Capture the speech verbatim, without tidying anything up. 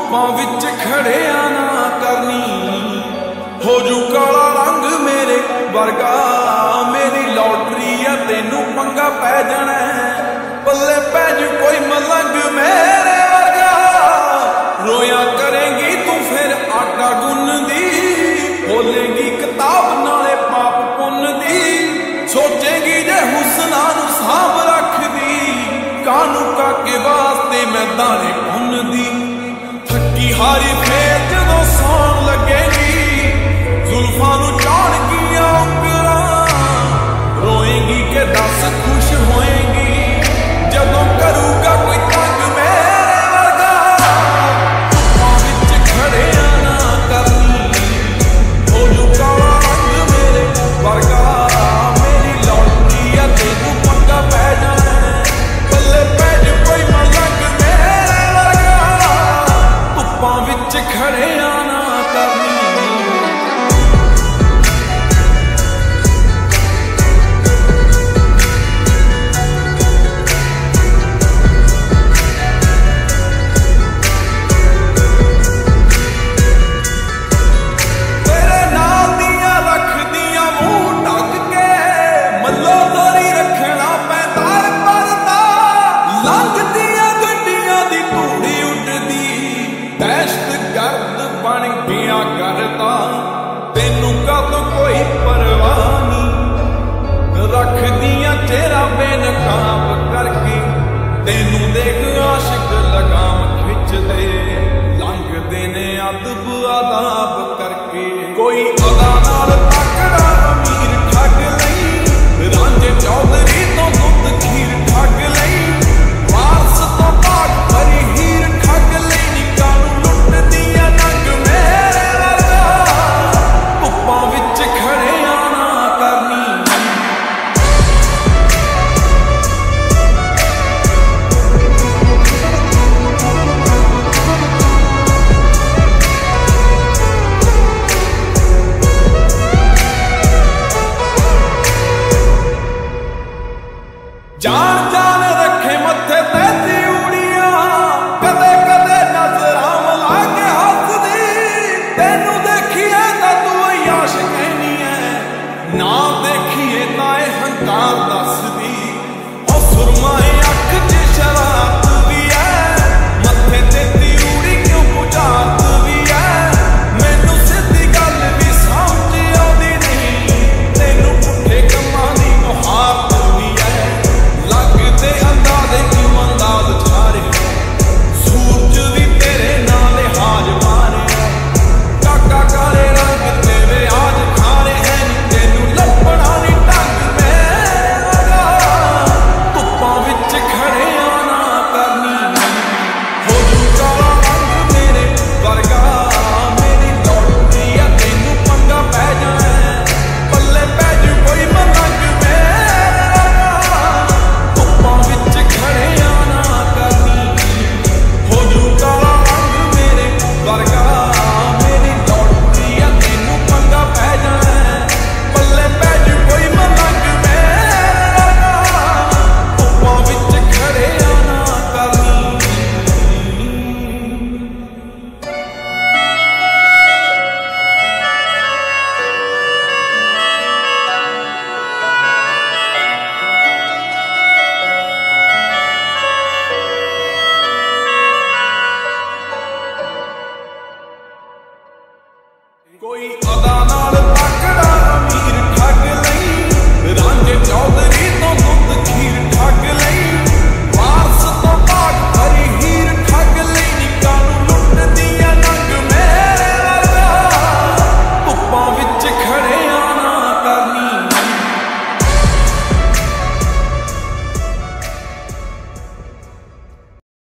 ਧੁੱਪਾਂ ਵਿੱਚ ਖੜਿਆ ਨਾ ਕਰਨੀ, ਹੋ ਜੂ ਕਾਲਾ ਰੰਗ ਮੇਰੇ ਵਰਗਾ। ਮੇਰੀ ਲੋਟਰੀ ਆ ਤੈਨੂੰ ਪੰਗਾ ਪੈ ਜਾਣਾ, ਪੱਲੇ ਪੈ ਜੂ ਕੋਈ ਮਲੰਗ ਮੇਰੇ ਵਰਗਾ। ਰੋਇਆ ਕਰੇਂਗੀ ਤੂੰ ਫਿਰ ਆਟਾ ਗੁੰਨਦੀ, ਖੋਲੇਂਗੀ ਕਿਤਾਬ ਨਾਲੇ ਪਾਪ ਪੁੰਨ ਦੀ। ਸੋਚੇਂਗੀ ਜੇ ਹੁਸਨਾਂ ਨੂੰ ਸਾਂਭ ਰੱਖਦੀ, ਕਾਨੂੰ ਕਾਕੇ ਵਾਸਤੇ ਮੈਂ ਦਾਣੇ ਭੁੰਨਦੀ। ਥੱਕੀ ਹਾਰੀ ਫੇਰ ਜਦੋਂ ਸੌਣ ਲੱਗੇਗੀ, ਜ਼ੁਲਫਾਂ ਨੂੰ ਚਾੜਗੀਆਂ ਉਂਗਲਾਂ। ਰੋਏਂਗੀ ਕਿ ਦੱਸ ਖੁਸ਼ ਹੋਏਂਗੀ, ਜਦੋਂ ਕਰੂਗਾ ਕੋਈ ਤੰਗ ਮੇਰੇ ਵਰਗਾ। ਧੁੱਪਾਂ ਵਿੱਚ ਖੜਿਆ ਨਾ ਕਰਨੀ, ਹੋ ਜੂ ਕਾਲਾ ਰੰਗ ਮੇਰੇ ਵਰਗਾ। ਮੇਰੀ ਲੋਟਰੀ ਆ ਤੈਨੂੰ ਪੰਗਾ ਪੈ ਜਾਣਾ, ਪੱਲੇ ਪੈ ਜੂ ਕੋਈ ਮਲੰਗ ਮੇਰੇ ਵਰਗਾ। ਧੁੱਪਾਂ ਵਿੱਚ ਖੜਿਆ ਨਾ ਕਰਨੀ। ਤੈਨੂੰ ਕਦ ਕੋਈ ਪਰਵਾਹ ਨੀ, ਰੱਖਦੀਆਂ ਚਿਹਰਾ ਬੇਨਕਾਬ ਕਰਕੇ। ਤੈਨੂੰ ਦੇਖ ਆਸ਼ਿਕ ਲਗਾਮ ਖਿੱਚਦੇ, ਲੰਘਦੇ ਨੇ ਅਦਬ ਆਦਾਬ ਕਰਕੇ। ਕੋਈ ਅਦਾ ਨਾਲ